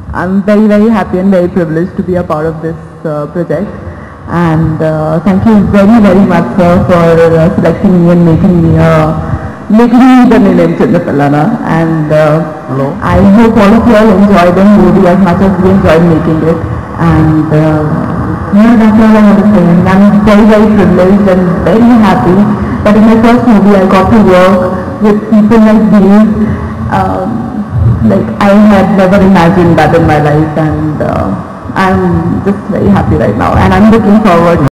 I'm very, very happy and very privileged to be a part of this project. And thank you very, very much, sir, for selecting me and making me the name Chindapallana. And I hope all of you all enjoy the movie as much as we enjoyed making it. And yeah, that's all I want to say. And I'm very, very privileged and very happy that in my first movie I got to work with people like these. Like I had never imagined that in my life, and I'm just very happy right now, and I'm looking forward